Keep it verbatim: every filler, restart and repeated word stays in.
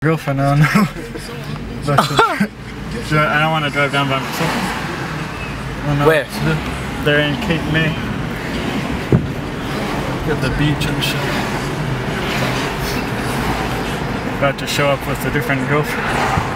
girlfriend, I don't know. But, uh, so I don't want to drive down by myself. I don't know Where? what to do. They're in Cape May. At the beach and shit. About to show up with a different girlfriend.